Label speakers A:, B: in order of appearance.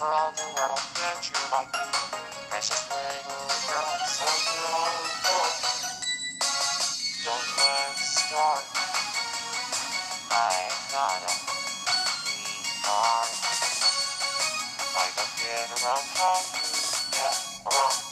A: for all the world that you like me. Precious little girl, so beautiful. Don't let's start. I got a sweetheart. I don't get around how to get around.